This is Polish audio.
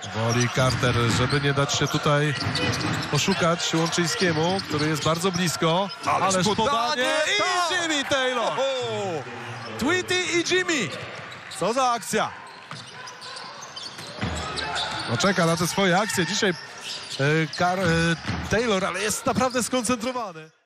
Woli Carter, żeby nie dać się tutaj oszukać Łączyńskiemu, który jest bardzo blisko. Ależ podanie i Jimmy Taylor. Tweety i Jimmy. Co za akcja. No czeka na te swoje akcje dzisiaj Taylor, ale jest naprawdę skoncentrowany.